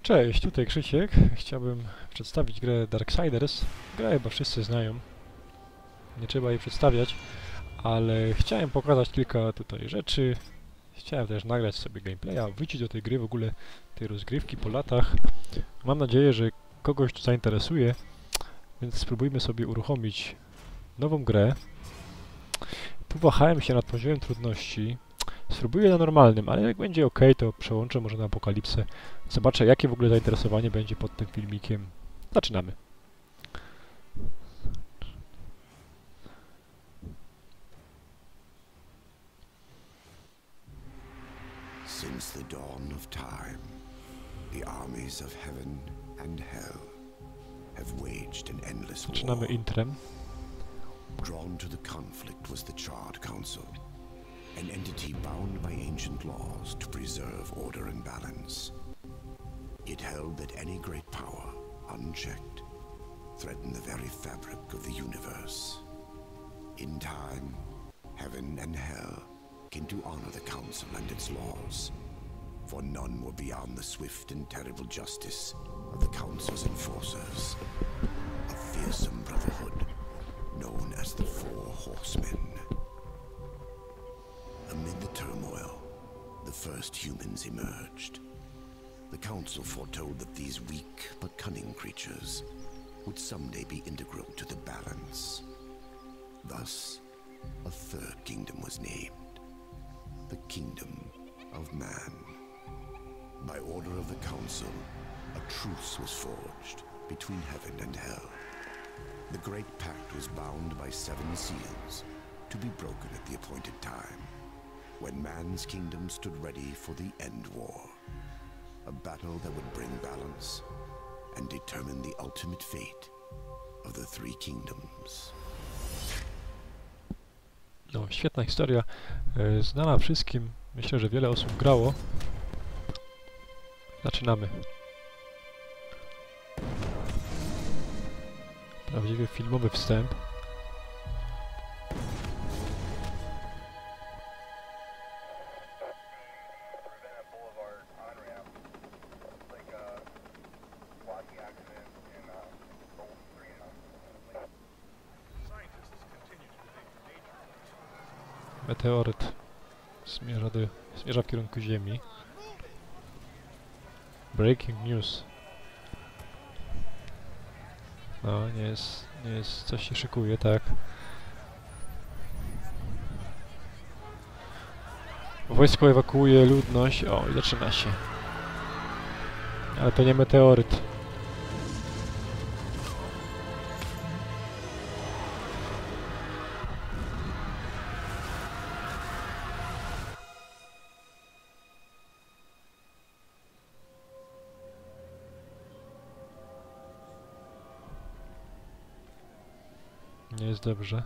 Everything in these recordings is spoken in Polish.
Cześć, tutaj Krzysiek. Chciałbym przedstawić grę Darksiders. Grę chyba wszyscy znają. Nie trzeba jej przedstawiać, ale chciałem pokazać kilka tutaj rzeczy. Chciałem też nagrać sobie gameplaya, wrócić do tej gry, w ogóle tej rozgrywki po latach. Mam nadzieję, że kogoś to zainteresuje, więc spróbujmy sobie uruchomić nową grę. Tu wahałem się nad poziomem trudności. Spróbuję na normalnym, ale jak będzie ok, to przełączę może na apokalipsę. Zobaczę, jakie w ogóle zainteresowanie będzie pod tym filmikiem. Zaczynamy. Since the dawn of time, the armies of heaven and hell have waged an endless war. Zaczynamy intrem. Drawn to the conflict was the Charred Council, an entity bound by ancient laws to preserve order and balance. It held that any great power, unchecked, threatened the very fabric of the universe. In time, heaven and hell came to honor the Council and its laws, for none were beyond the swift and terrible justice of the Council's enforcers, a fearsome brotherhood known as the Four Horsemen. Amid the turmoil, the first humans emerged. The Council foretold that these weak but cunning creatures would someday be integral to the balance. Thus, a third kingdom was named, the Kingdom of Man. By order of the Council, a truce was forged between heaven and hell. The Great Pact was bound by 7 seals to be broken at the appointed time, when man's kingdom stood ready for the end war. A battle that would bring balance and determine the ultimate fate of the 3 kingdoms. No, świetna historia, znana wszystkim. Myślę, że wiele osób grało. Zaczynamy. Prawdziwie filmowy wstęp. Meteoryt zmierza w kierunku Ziemi. Breaking news. No, nie jest, coś się szykuje, tak. Wojsko ewakuuje ludność. O, i zaczyna się. Ale to nie meteoryt. Nie jest dobrze.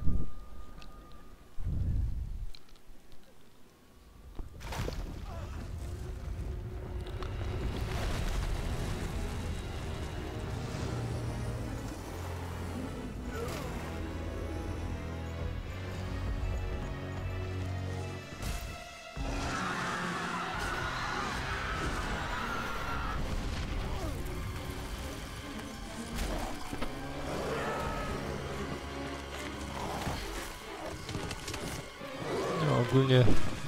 Ogólnie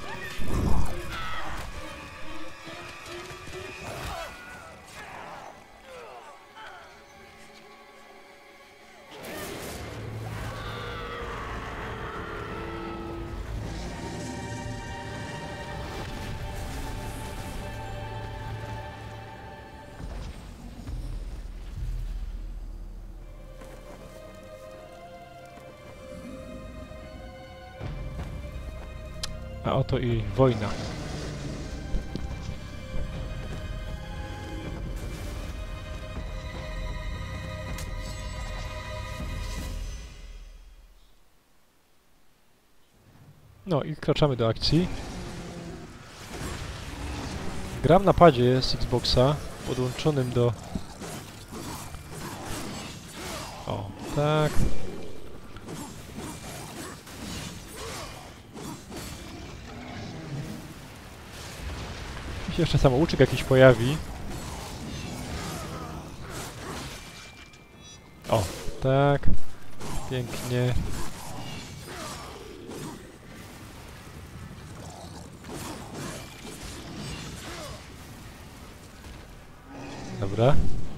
a oto i wojna. No i wkraczamy do akcji. Gram na padzie z Xboxa podłączonym do... O, tak. Mi się jeszcze samouczek jakiś pojawi. O, tak. Pięknie. Dobra.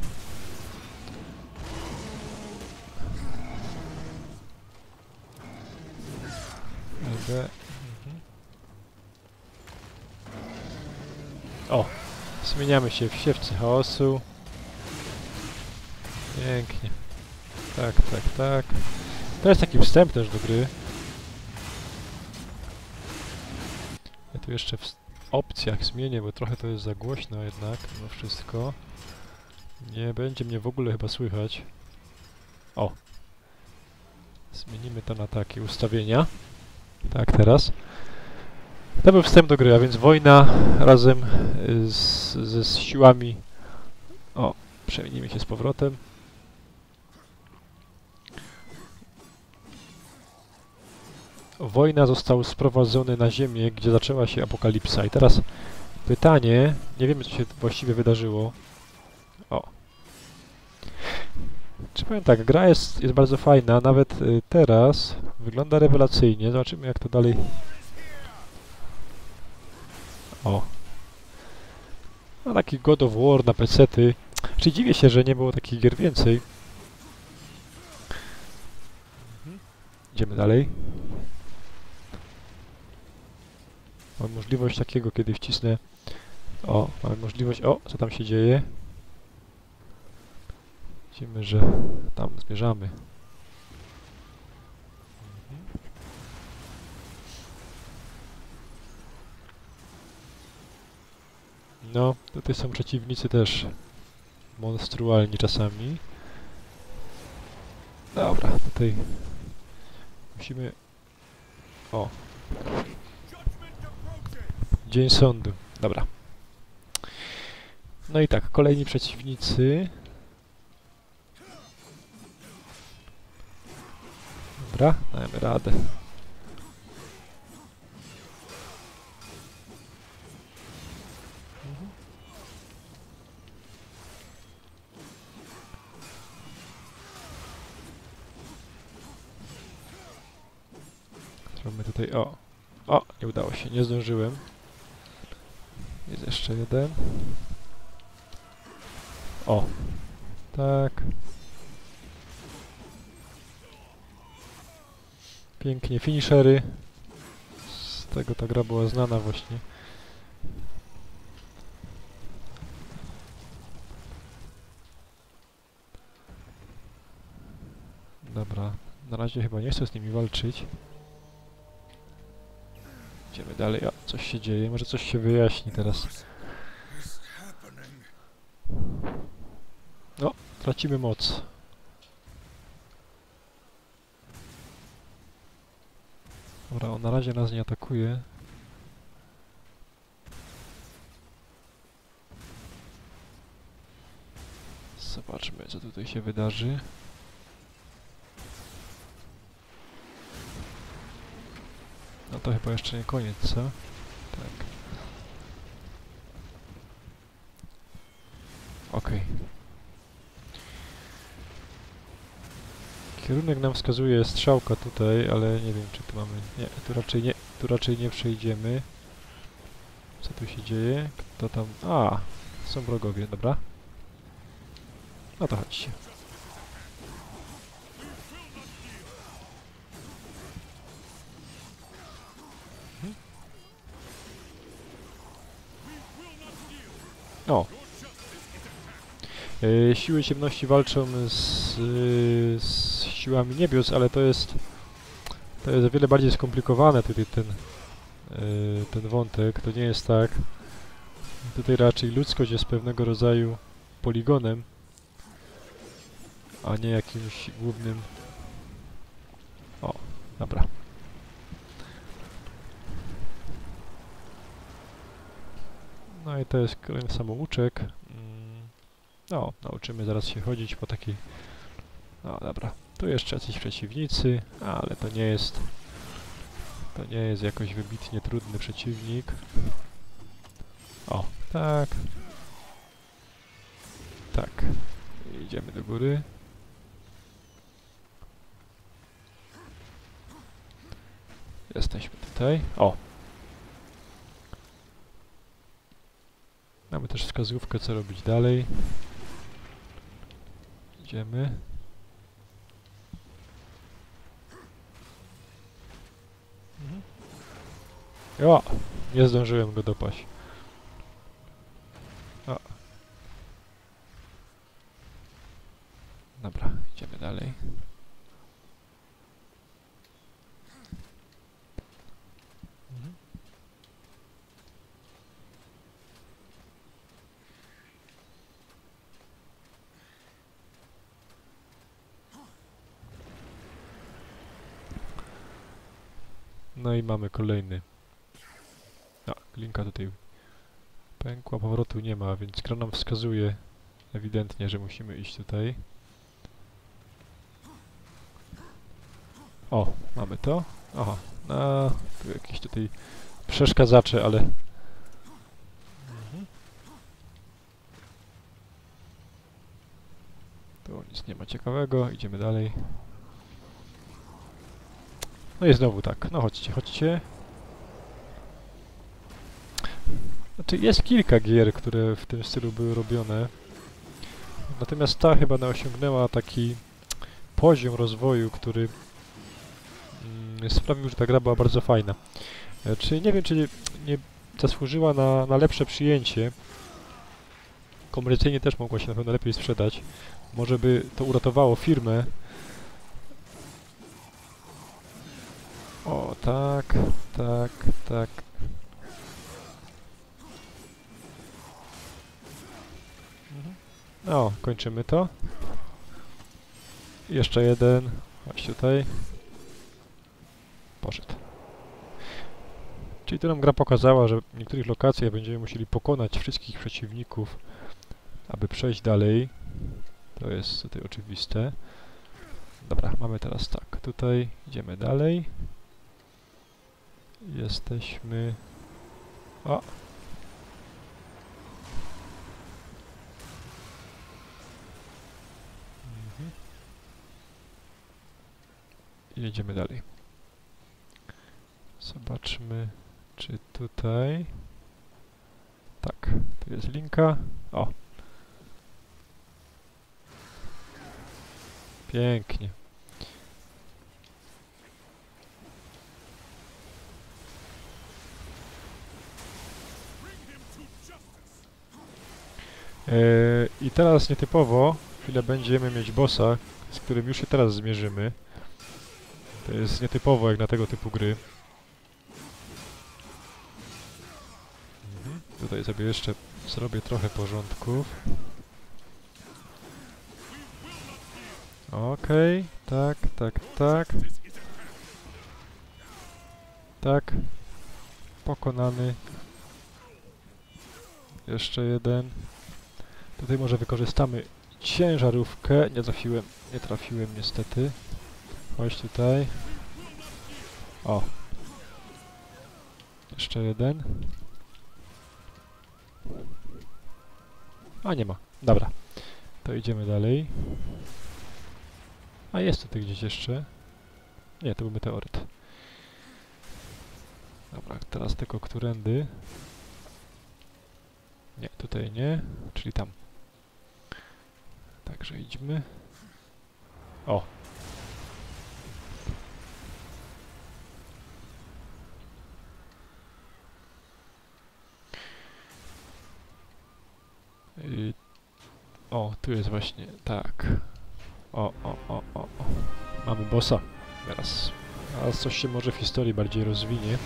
Dobra. O! Zmieniamy się w siewcy chaosu. Pięknie. Tak, tak, tak. To jest taki wstęp też do gry. Ja tu jeszcze w opcjach zmienię, bo trochę to jest za głośno jednak, mimo wszystko. Nie będzie mnie w ogóle chyba słychać. O! Zmienimy to na takie ustawienia. Tak, teraz. To był wstęp do gry, a więc wojna razem z siłami... O! Przemienimy się z powrotem. Wojna został sprowadzony na ziemię, gdzie zaczęła się apokalipsa. I teraz pytanie, nie wiemy co się właściwie wydarzyło. O. Czy powiem tak, gra jest bardzo fajna, nawet teraz wygląda rewelacyjnie. Zobaczymy jak to dalej... O. No taki God of War na PC-ty. Czy dziwię się, że nie było takich gier więcej. Idziemy dalej. Mam możliwość takiego, kiedy wcisnę... O, mamy możliwość... O, co tam się dzieje? Widzimy, że tam zmierzamy. No, tutaj są przeciwnicy też monstrualni czasami. Dobra, tutaj musimy... O. Dzień sądu. Dobra. No i tak, kolejni przeciwnicy. Dobra, dajemy radę. Zrobimy tutaj... O! O! Nie udało się, nie zdążyłem. Jest jeszcze jeden. O! Tak. Pięknie, finishery. Z tego ta gra była znana właśnie. Dobra, na razie chyba nie chcę z nimi walczyć. Idziemy dalej. O, coś się dzieje, może coś się wyjaśni teraz. No, tracimy moc. Dobra, on na razie nas nie atakuje. Zobaczmy, co tutaj się wydarzy. No to chyba jeszcze nie koniec, co? Tak. Okej. Kierunek nam wskazuje strzałka tutaj, ale nie wiem, czy tu mamy... Nie, tu raczej nie przejdziemy. Co tu się dzieje? Kto tam... A, są wrogowie, dobra. No to chodźcie. O! Siły ciemności walczą z siłami niebios, ale to jest o wiele bardziej skomplikowane tutaj ten wątek. To nie jest tak. Tutaj raczej ludzkość jest pewnego rodzaju poligonem, a nie jakimś głównym... O, dobra. No i to jest kolejny samouczek. No, nauczymy zaraz się chodzić po takiej... No dobra, tu jeszcze jacyś przeciwnicy, ale to nie jest... To nie jest jakoś wybitnie trudny przeciwnik. O, tak. Tak. Idziemy do góry. Jesteśmy tutaj. O! Mamy też wskazówkę, co robić dalej. Idziemy. O! Nie zdążyłem go dopaść. O. Dobra, idziemy dalej. No i mamy kolejny. A, linka tutaj pękła, powrotu nie ma, więc gra nam wskazuje ewidentnie, że musimy iść tutaj. O, mamy to. Aha, no, tu jakieś tutaj przeszkadzacze, ale... Tu nic nie ma ciekawego, idziemy dalej. No i znowu tak, no chodźcie, chodźcie. Znaczy jest kilka gier, które w tym stylu były robione. Natomiast ta chyba osiągnęła taki poziom rozwoju, który sprawił, że ta gra była bardzo fajna. Czyli nie wiem, czy nie zasłużyła na lepsze przyjęcie. Komercyjnie też mogła się na pewno lepiej sprzedać. Może by to uratowało firmę. O, tak, tak, tak. No, kończymy to. Jeszcze jeden. Chodź tutaj. Poszedł. Czyli to nam gra pokazała, że w niektórych lokacjach będziemy musieli pokonać wszystkich przeciwników, aby przejść dalej. To jest tutaj oczywiste. Dobra, mamy teraz tak. Tutaj idziemy dalej. Jesteśmy... O! I jedziemy dalej. Zobaczmy, czy tutaj... Tak, tu jest linka. O! Pięknie. I teraz nietypowo, chwilę będziemy mieć bossa, z którym już się teraz zmierzymy. To jest nietypowo jak na tego typu gry. Tutaj sobie jeszcze zrobię trochę porządków. Okej, tak, tak, tak. Tak. Pokonany. Jeszcze jeden. Tutaj może wykorzystamy ciężarówkę. Nie trafiłem niestety. Chodź tutaj. O. Jeszcze jeden. A nie ma. Dobra. To idziemy dalej. A jest tutaj gdzieś jeszcze. Nie, to był meteoryt. Dobra, teraz tylko którędy. Nie, tutaj nie. Czyli tam. Także idźmy. O! O, tu jest właśnie, tak. O. Mamy bossa. Teraz coś się może w historii bardziej rozwinie.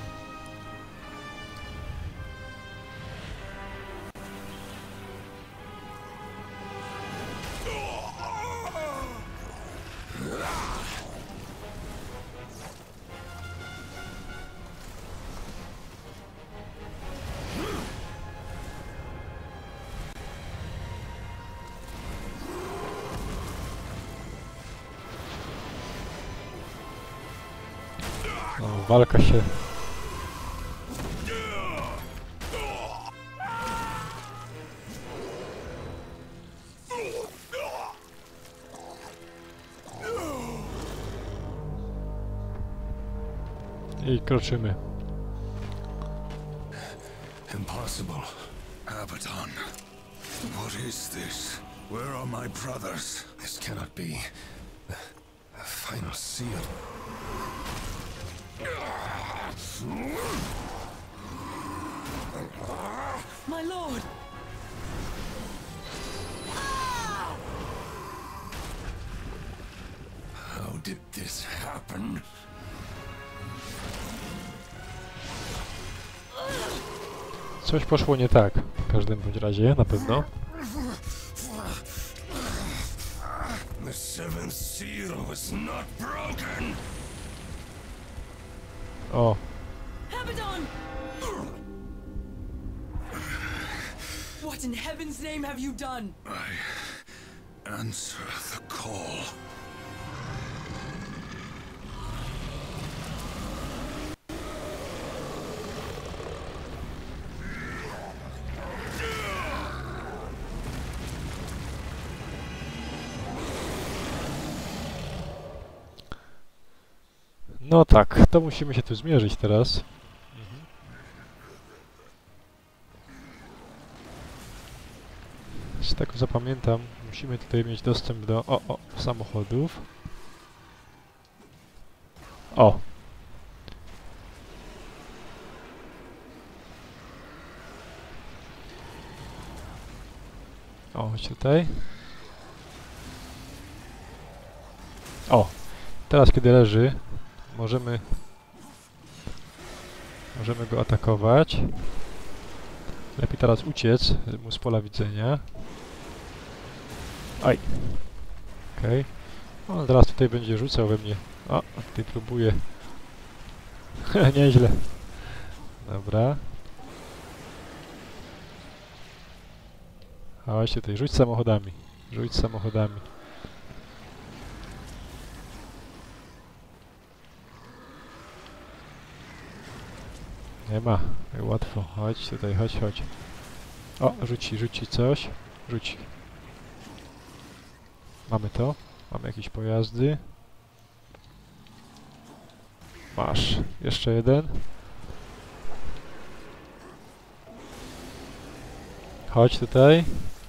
No, walka się... I kroczymy. Impossible. Abaddon. What is this? Where are my brothers? This cannot be. The final seal. My lord! How did this happen? Coś poszło nie tak. W każdym bądź razie, na pewno. The seventh seal was not broken. O, Abaddon! What in heaven's name have you done? I answer the call. no tak, to musimy się tu zmierzyć teraz. Z tego co pamiętam, musimy tutaj mieć dostęp do samochodów. O! O, chodź tutaj. O! Teraz kiedy leży, możemy go atakować. Lepiej teraz uciec mu z pola widzenia. Aj! Okej. On teraz tutaj będzie rzucał we mnie. O, tutaj próbuje. Nieźle. Dobra. Chodź tutaj, rzuć samochodami. Rzuć samochodami. Nie ma. Łatwo. Chodź tutaj, chodź, chodź. O, rzuci coś. Rzuci. Mamy to. Mamy jakieś pojazdy. Masz. Jeszcze jeden. Chodź tutaj.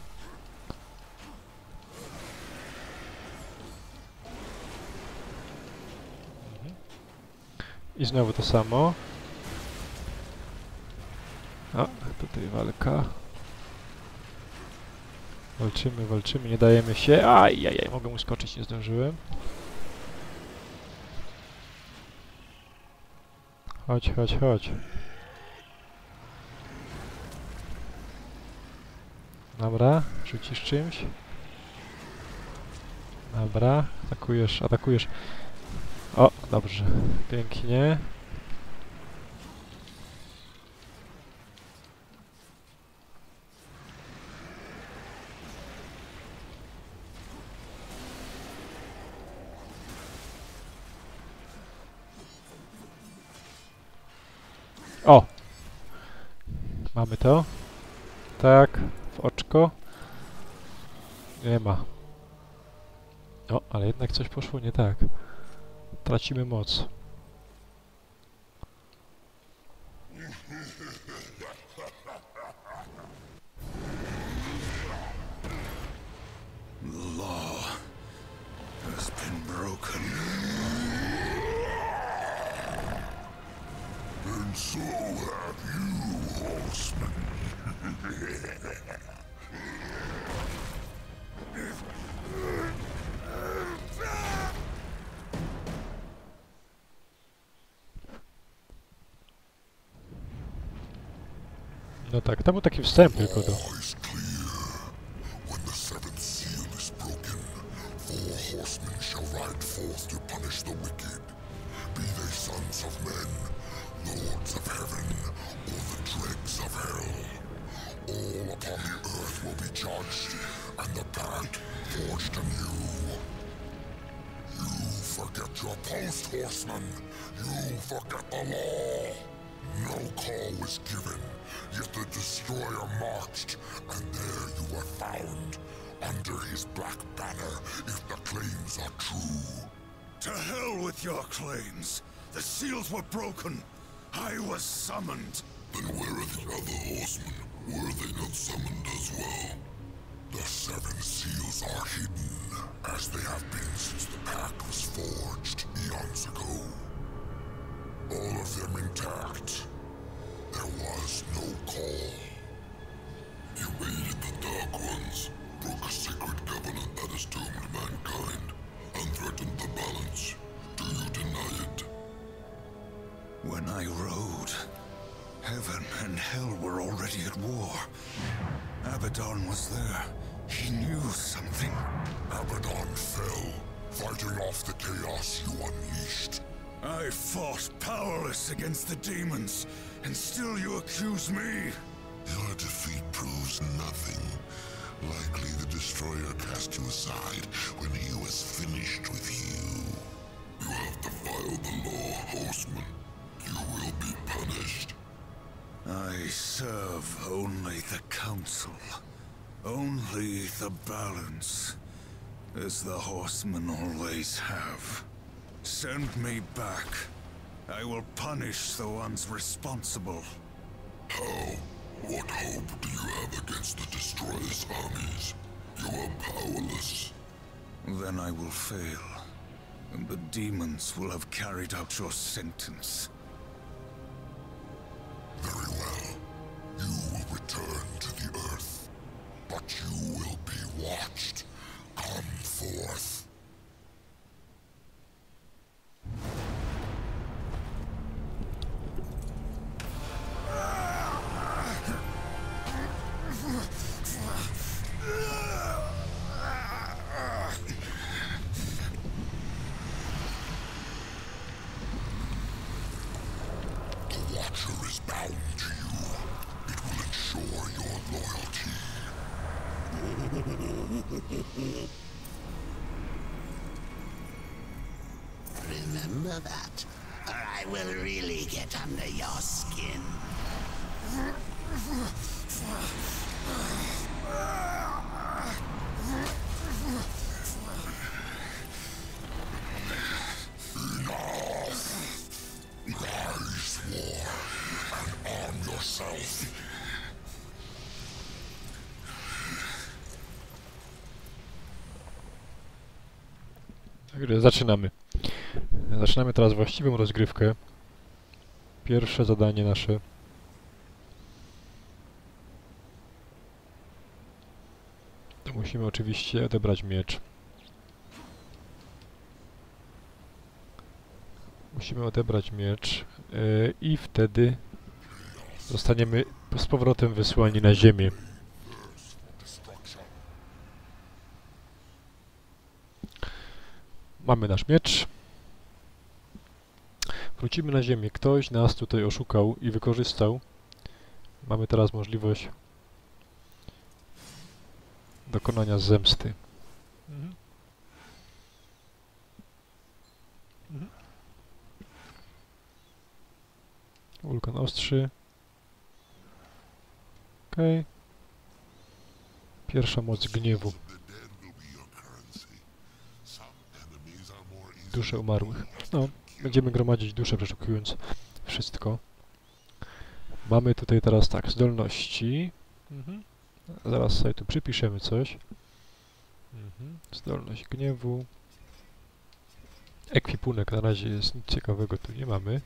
I znowu to samo. A, tutaj walka. Walczymy, walczymy, nie dajemy się. Ajajaj, mogę uskoczyć, nie zdążyłem. Chodź, chodź, chodź. Dobra, rzucisz czymś. Dobra, atakujesz, atakujesz. O, dobrze, pięknie. O! Mamy to. Tak, w oczko. Nie ma. O, ale jednak coś poszło nie tak. Tracimy moc. The law has been broken. And so have you, horseman. No tak, to był taki wstęp tylko do... All is clear. When the seventh seal is broken, 4 horsemen shall ride forth to punish the wicked. Be they sons of men, lords of heaven, or the dregs of hell. All upon the earth will be judged, and the pact forged anew. You forget your post, horseman. You forget the law. No call was given, yet the destroyer marched, and there you were found, under his black banner, if the claims are true. To hell with your claims! The seals were broken. I was summoned. Then where are the other horsemen? Were they not summoned as well? The 7 seals are hidden, as they have been since the pact was forged eons ago. All of them intact. There was no call. You aided the Dark Ones, broke a sacred covenant that has doomed mankind, and threatened the balance. Do you deny it? When I rode, heaven and hell were already at war. Abaddon was there. He knew something. Abaddon fell, fighting off the chaos you unleashed. I fought powerless against the demons, and still you accuse me? Your defeat proves nothing. Likely the Destroyer cast you aside when he was finished with you. You have defiled the law, Horseman. You will be punished. I serve only the Council. Only the balance. As the Horsemen always have. Send me back. I will punish the ones responsible. How? What hope do you have against the Destroyer's armies? You are powerless. Then I will fail, and the demons will have carried out your sentence. Very well. You will return to the Earth, but you will be watched. Come forth. The Watcher is bound to you. It will ensure your loyalty. Remember that, or I will really get under your skin. Rise, war, and arm yourself. Także zaczynamy. Zaczynamy teraz właściwą rozgrywkę. Pierwsze zadanie nasze. To musimy oczywiście odebrać miecz. Musimy odebrać miecz i wtedy zostaniemy z powrotem wysłani na ziemię. Mamy nasz miecz. Wrócimy na ziemię. Ktoś nas tutaj oszukał i wykorzystał. Mamy teraz możliwość dokonania zemsty. Wulkan ostrzy. Okej. Pierwsza moc gniewu. Dusze umarłych. No, będziemy gromadzić dusze, przeszukując wszystko. Mamy tutaj teraz tak, zdolności. Zaraz sobie tu przypiszemy coś. Zdolność gniewu. Ekwipunek na razie jest, nic ciekawego tu nie mamy.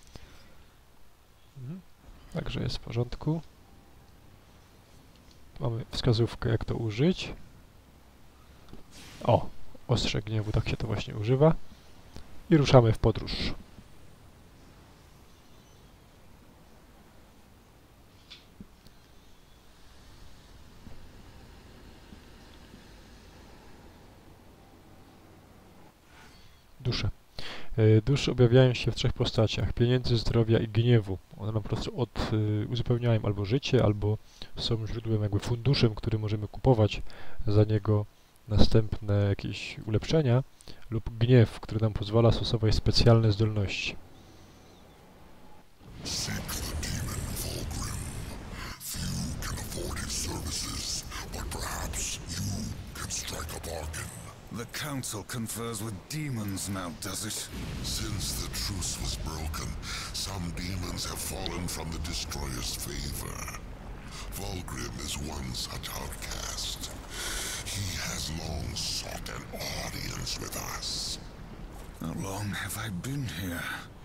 Także jest w porządku. Mamy wskazówkę, jak to użyć. O! Ostrze gniewu, tak się to właśnie używa. I ruszamy w podróż. Dusze. Dusze objawiają się w 3 postaciach. Pieniędzy, zdrowia i gniewu. One nam po prostu uzupełniają albo życie, albo są źródłem, jakby funduszem, który możemy kupować za niego następne jakieś ulepszenia, lub gniew, który nam pozwala stosować specjalne zdolności. The Council confers with demons now, does it? Since the truce was broken, some demons have fallen from the Destroyer's favor. Vulgrim is one such outcast. He has long sought an audience with us. How long have I been here?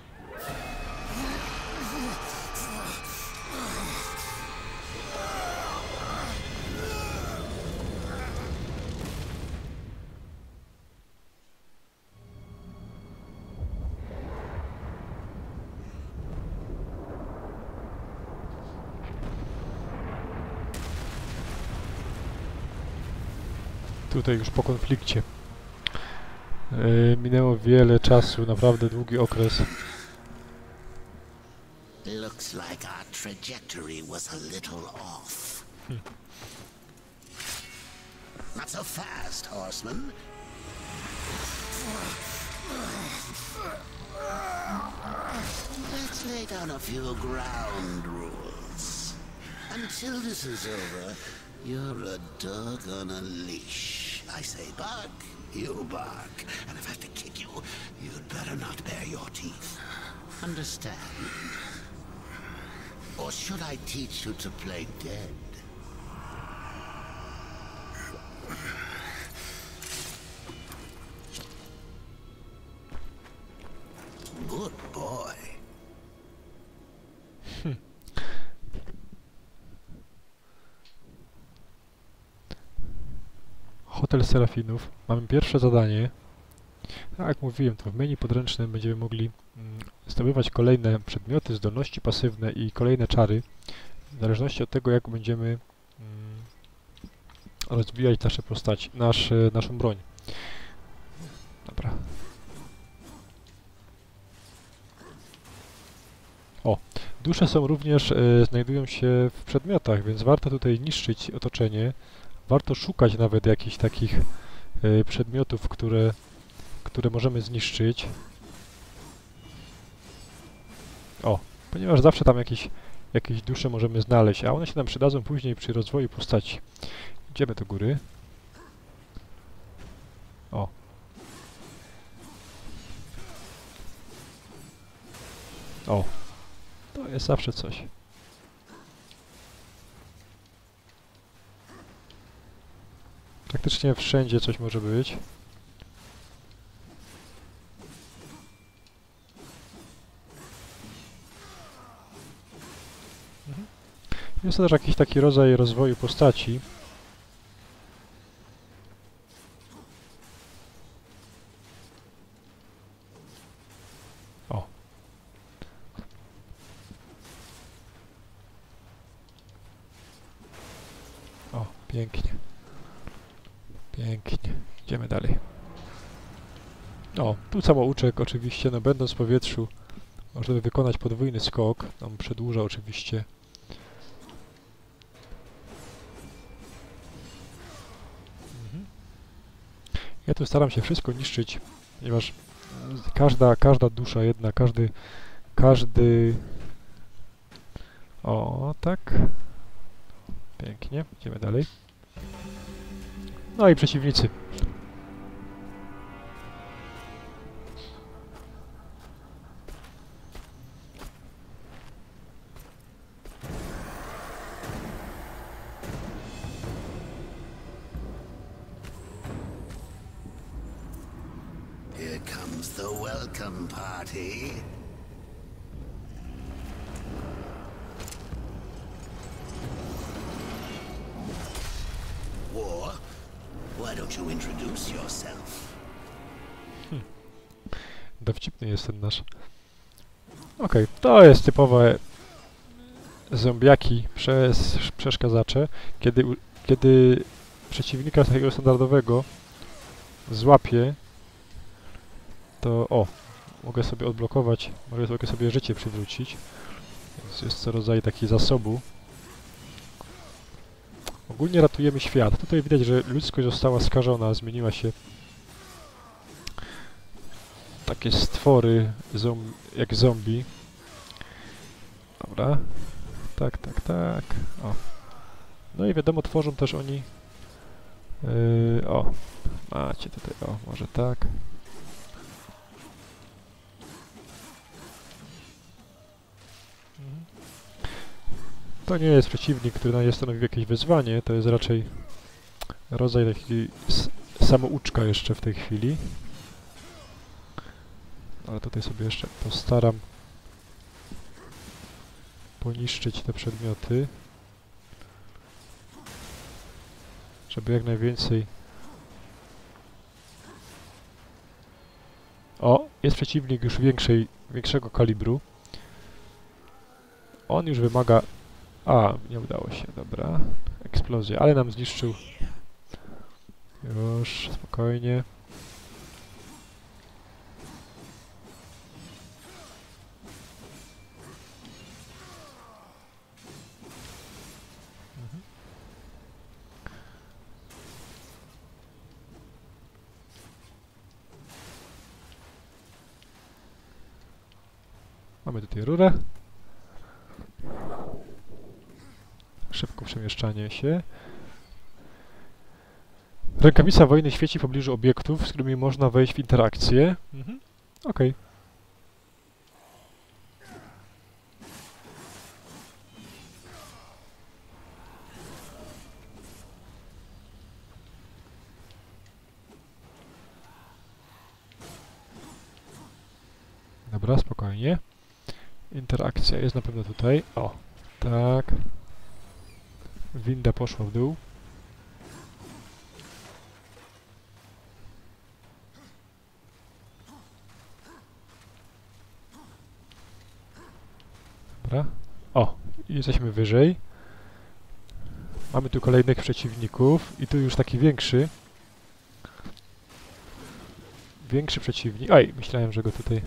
Tutaj już po konflikcie. Minęło wiele czasu, naprawdę długi okres. Looks like our trajectory was a little off. Not so fast, horseman. Let's lay down a few ground rules. Until this is over, you're a dog on a leash. I say bark, you bark. And if I have to kick you, you'd better not bare your teeth. Understand? Or should I teach you to play dead? Good boy. Hotel Serafinów. Mamy pierwsze zadanie. Tak jak mówiłem, to w menu podręcznym będziemy mogli zdobywać kolejne przedmioty, zdolności pasywne i kolejne czary, w zależności od tego, jak będziemy rozwijać nasze postaci, naszą broń. Dobra. O, dusze są również, znajdują się w przedmiotach, więc warto tutaj niszczyć otoczenie. Warto szukać nawet jakichś takich przedmiotów, które możemy zniszczyć. O, ponieważ zawsze tam jakieś dusze możemy znaleźć, a one się nam przydadzą później przy rozwoju postaci. Idziemy do góry. O. O. To jest zawsze coś. Praktycznie wszędzie coś może być. Jest to też jakiś taki rodzaj rozwoju postaci. O. O, pięknie. Pięknie. Idziemy dalej. O, tu samouczek oczywiście, no będąc w powietrzu, żeby wykonać podwójny skok, on przedłuża oczywiście. Ja tu staram się wszystko niszczyć, ponieważ każda dusza jedna, każdy... O, tak. Pięknie, idziemy dalej. No i przeciwnicy. Here comes the welcome party. War, why don't you introduce yourself? Dowcipny jest ten nasz. Okej, to jest typowe zombiaki przeszkadzacze. Kiedy przeciwnika takiego standardowego złapię, to o, mogę sobie odblokować, mogę sobie życie przywrócić. Więc jest co rodzaj takiego zasobu. Ogólnie ratujemy świat. Tutaj widać, że ludzkość została skażona, zmieniła się takie stwory jak zombie. Dobra. Tak, tak, tak. O. No i wiadomo, tworzą też oni O, macie tutaj, o, może tak. To nie jest przeciwnik, który nie stanowi jakieś wyzwanie, to jest raczej rodzaj takiej samouczka jeszcze w tej chwili. Ale tutaj sobie jeszcze postaram poniszczyć te przedmioty, żeby jak najwięcej... O! Jest przeciwnik już większego kalibru. On już wymaga... A, nie udało się, dobra. Eksplozja, ale nam zniszczył. Już, spokojnie. Mamy tutaj rurę. Szybko przemieszczanie się. Rękawica wojny świeci w pobliżu obiektów, z którymi można wejść w interakcję. Okej. Dobra, spokojnie. Interakcja jest na pewno tutaj. O, tak. Winda poszła w dół. Dobra. O, jesteśmy wyżej. Mamy tu kolejnych przeciwników i tu już taki większy. Większy przeciwnik. Aj, myślałem, że go tutaj...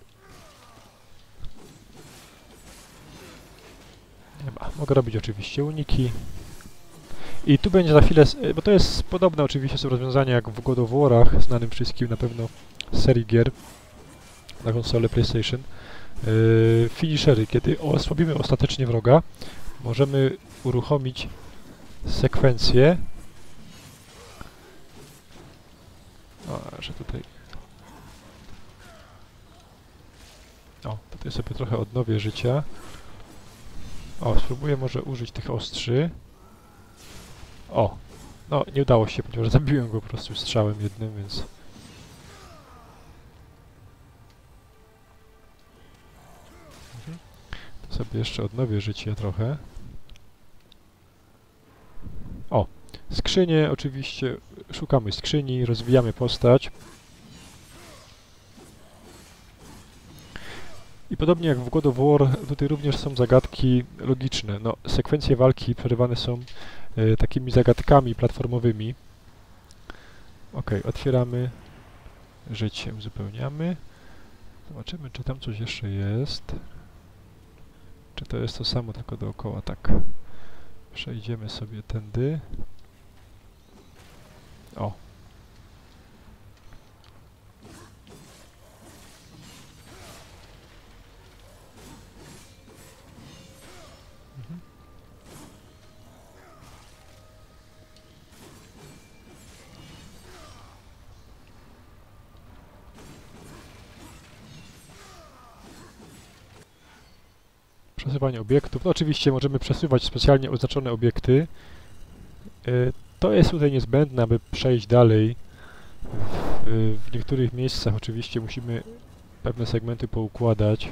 Nie ma. Mogę robić oczywiście uniki. I tu będzie za chwilę, bo to jest podobne oczywiście są rozwiązania jak w God of War'ach, znanym wszystkim na pewno z serii gier na konsolę PlayStation. Finishery, kiedy osłabimy ostatecznie wroga, możemy uruchomić sekwencję. O, że tutaj... O, tutaj sobie trochę odnowię życia. O, spróbuję może użyć tych ostrzy. O! No, nie udało się, ponieważ zabiłem go po prostu strzałem jednym, więc... To sobie jeszcze odnowię życie trochę. O! Skrzynie, oczywiście, szukamy skrzyni, rozwijamy postać. I podobnie jak w God of War, tutaj również są zagadki logiczne. No, sekwencje walki przerywane są takimi zagadkami platformowymi. Ok, otwieramy. Życie uzupełniamy. Zobaczymy, czy tam coś jeszcze jest. Czy to jest to samo, tylko dookoła. Tak. Przejdziemy sobie tędy. O. Przesuwanie obiektów. No oczywiście możemy przesuwać specjalnie oznaczone obiekty. To jest tutaj niezbędne, aby przejść dalej. W niektórych miejscach oczywiście musimy pewne segmenty poukładać.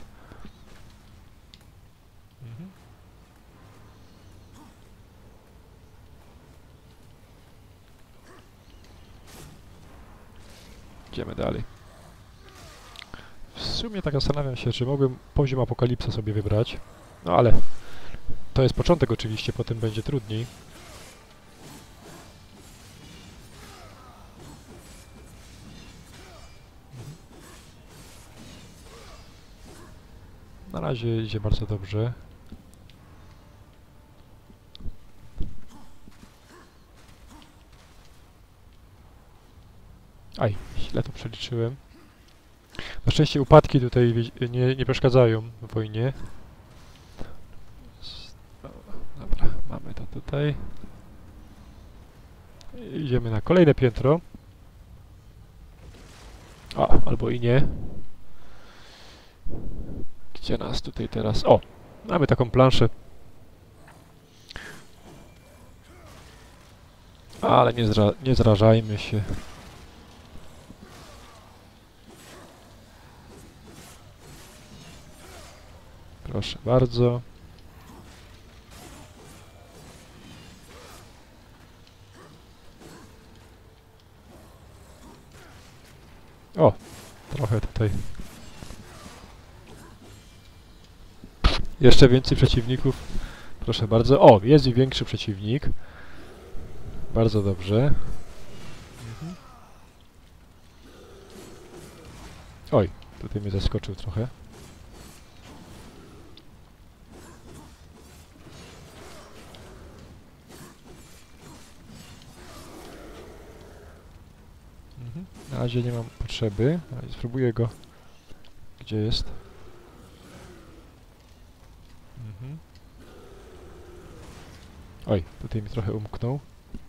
Idziemy dalej. W sumie tak zastanawiam się, czy mogłem poziom Apokalipsa sobie wybrać. No ale to jest początek oczywiście, potem będzie trudniej. Na razie idzie bardzo dobrze. Aj, źle to przeliczyłem. Na szczęście upadki tutaj nie przeszkadzają w wojnie. Dobra, mamy to tutaj. idziemy na kolejne piętro. A, albo i nie. Gdzie nas tutaj teraz? O! Mamy taką planszę. Ale nie zrażajmy się. Proszę bardzo. O! Trochę tutaj. Jeszcze więcej przeciwników. Proszę bardzo. O! Jest i większy przeciwnik. Bardzo dobrze. Oj! Tutaj mnie zaskoczył trochę. Na razie nie mam potrzeby, ale spróbuję go. Gdzie jest? Oj, tutaj mi trochę umknął.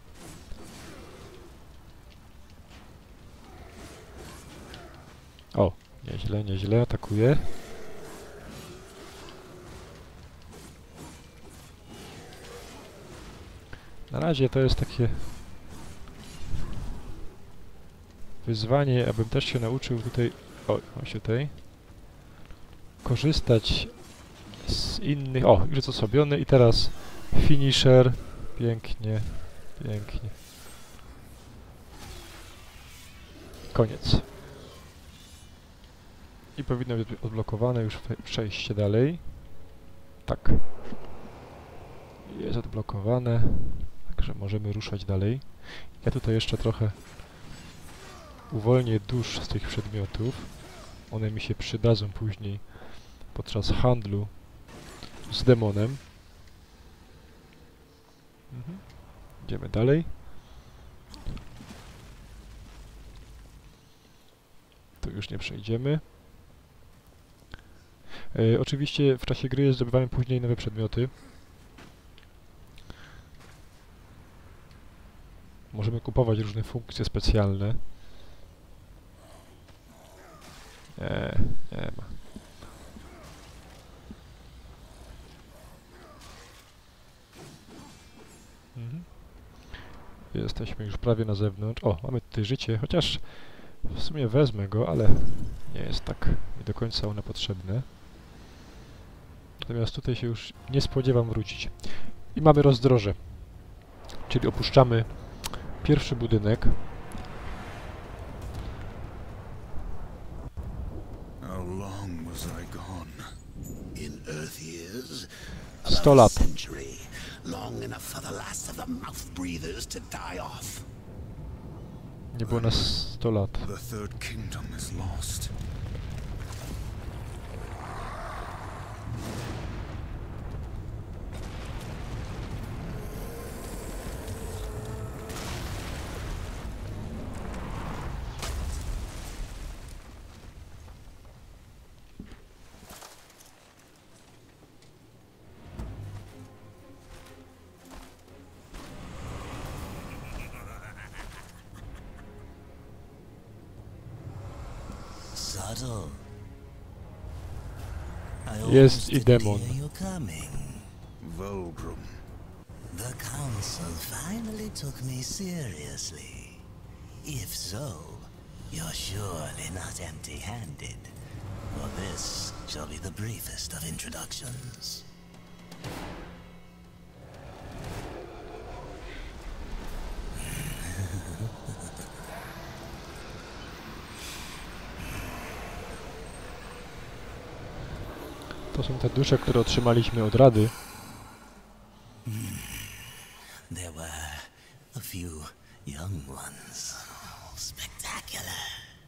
O, nieźle, nieźle, atakuje. Na razie to jest takie wyzwanie, abym też się nauczył tutaj, tutaj, korzystać z innych, już jest osłabiony i teraz finisher, pięknie, pięknie. Koniec. I powinno być odblokowane już przejście dalej. Tak. Jest odblokowane, także możemy ruszać dalej. Ja tutaj jeszcze trochę uwolnię dusz z tych przedmiotów. One mi się przydadzą później podczas handlu z demonem. Idziemy dalej. Tu już nie przejdziemy. Oczywiście w czasie gry zdobywamy później nowe przedmioty. Możemy kupować różne funkcje specjalne. Nie ma. Jesteśmy już prawie na zewnątrz. O, mamy tutaj życie, chociaż w sumie wezmę go, ale nie jest tak mi do końca one potrzebne. Natomiast tutaj się już nie spodziewam wrócić. I mamy rozdroże. Czyli opuszczamy pierwszy budynek. How long was I gone? In Earth years, 100 lat. century, long enough for the last of the mouth breathers to die off. Nie było nas 100 lat. The Third Kingdom is lost. Subtle. Jest i demon. Vulgrim. The council finally took me seriously. If so, you're surely not empty-handed, for this shall be the briefest of introductions. To są te dusze, które otrzymaliśmy od Rady. There were a few young ones. Spectacular.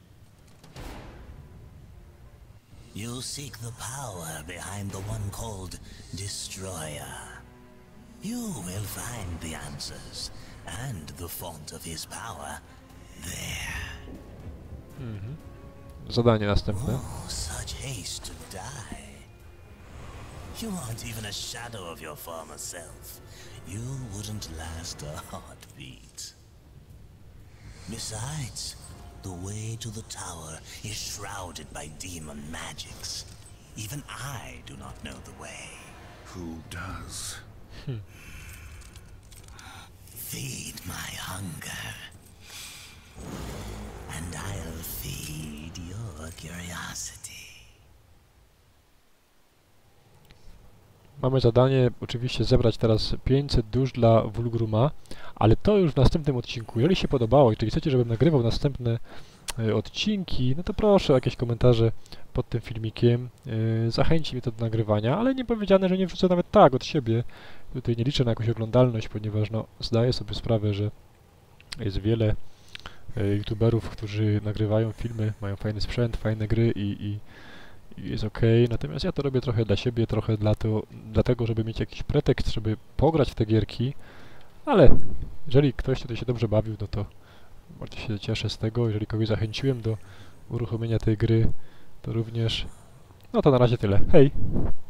You seek the power behind the one called Destroyer. You will find the answers and the font of his power there. Zadanie następne. Oh, such haste to die. You aren't even a shadow of your former self. You wouldn't last a heartbeat. Besides, the way to the tower is shrouded by demon magics. Even I do not know the way. Who does? Feed my hunger, and I'll feed your curiosity. Mamy zadanie oczywiście zebrać teraz 500 dusz dla Wulgruma, ale to już w następnym odcinku. Jeżeli się podobało i jeżeli chcecie, żebym nagrywał następne odcinki, no to proszę o jakieś komentarze pod tym filmikiem. Zachęci mnie to do nagrywania, ale nie powiedziane, że nie wrzucę nawet tak od siebie. Tutaj nie liczę na jakąś oglądalność, ponieważ no, zdaję sobie sprawę, że jest wiele youtuberów, którzy nagrywają filmy, mają fajny sprzęt, fajne gry i jest ok, natomiast ja to robię trochę dla siebie, trochę dlatego, żeby mieć jakiś pretekst, żeby pograć w te gierki, ale jeżeli ktoś tutaj się dobrze bawił, no to bardzo się cieszę z tego, jeżeli kogoś zachęciłem do uruchomienia tej gry, to również, no to na razie tyle, hej!